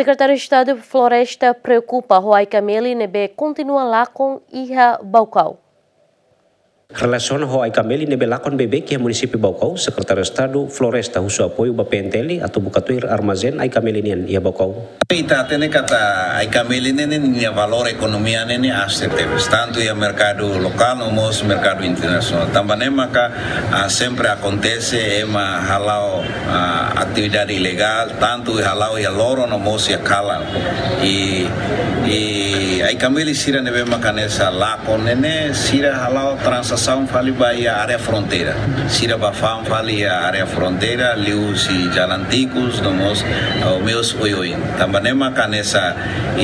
Secretário de Estado de Floresta preocupa Roai Cameli nebe continua lá com Iha Baucau. Relação Roai Cameli nebe lakon bebê que é município Baucau, Secretário de Estado Floresta usu apoio ba PNTL atau bukatuir armazen Ai Cameli nian Iha Baucau. Ita tene kata Ai Cameli nene nia valor ekonomia nene asseteves, tanto ia mercado local como mercado internacional. Também maka sempre acontece ema halau atividade ilegal, tanto halau ia loro no mosia kala e Ai Cameli sira nebe maka nessa lako nene sira halau transação fali vai a área fronteira, sira bafam fali a área fronteira, liu si jalanticos no meus oioi. Também maka nessa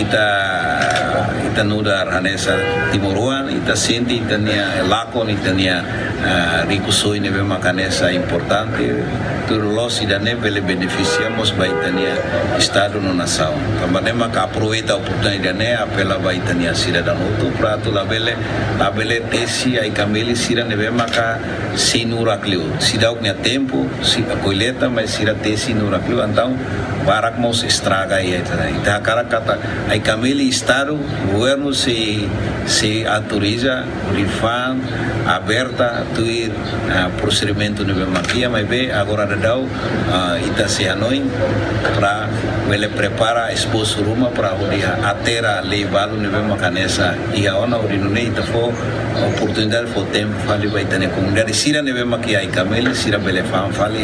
ita nudar nessa timuruan, ita senti ita nia lako ita nia rikusoi nebe maka nessa importante. Turulos ida nebe le beneficiamos ba ita nia estado no nação. Também maka aproveita a oportunidade ne apela ba ita nia sira danutu prato labele tesi Ai Cameli sira nebe maka sinurakliu. Sira oknya tempo, si a colheita mas sira tesi nurakliu então barak mos estraga aí ita cara kata Ai Cameli estado governo se autoriza rifan aberta tuir procedimento nebe makia mas be agora dau ita se anoi para ele prepara esposo ruma para dia atera levalu nebe makanesa ia ona urinune ita fo oportunidade fo tempo fali vai tene comunidade sira nebe makia Ai Cameli sira belefan fali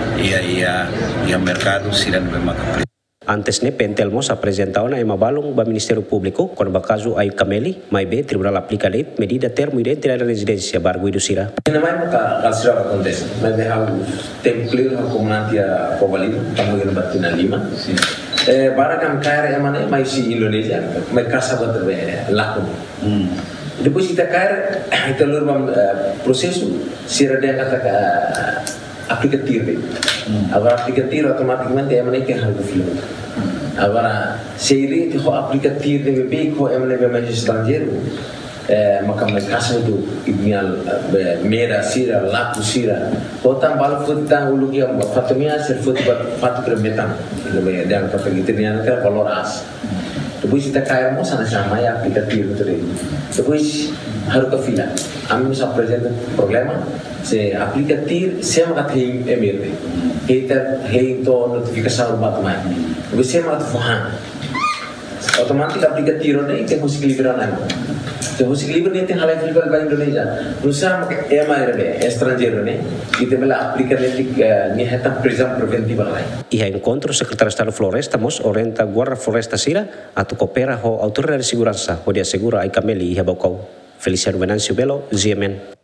ia mercado sira nebe makia. Antes ne Pentelmos apresentau na Emabalung ba Ministério Público quando bakazu Ai Cameli, mai be tribunal aplica lei medida termo identidade da residência bargo do Sira. Na mai maka kalsira acontece, mas de hal templir ha comunidade a Povalino, tamu yang batina lima. Barakam kair emane mai si Indonesia, mai kasa baterbe laku. Depois kita kair kita lur prosesu sira dia kata aplikatif. Agora aplicatir automaticamente é maneira que é algo filho. Agora se ele tem o aplicativo de bebê com é maneira mais estrangeiro, maka mais caso do ibnial mera sira laku sira. Botam balu futan ulugi am fatomia ser fut fatu kremetan. Ele dia kata gitu ni kan valoras. Depois kita cair mo sana sama ya aplikativo tu. Depois harus ke fila. Kami bisa apresenta problema se aplicatir sema tem emirte kita heito notificação batmai você mat fohan automatic aplicatir ne tem musik liberan na tem musik liber ne tem halai filbal ba Indonesia nusa ema erbe estrangeiro ne kita bela aplicar ne heta prisão preventiva lai. Ia encontro Secretário de Estado Floresta mos orienta guarda floresta Sira atau coopera ho autoridade de segurança onde assegura Ai Cameli Iha Baucau. Feliciano Venancio Belo, GMN.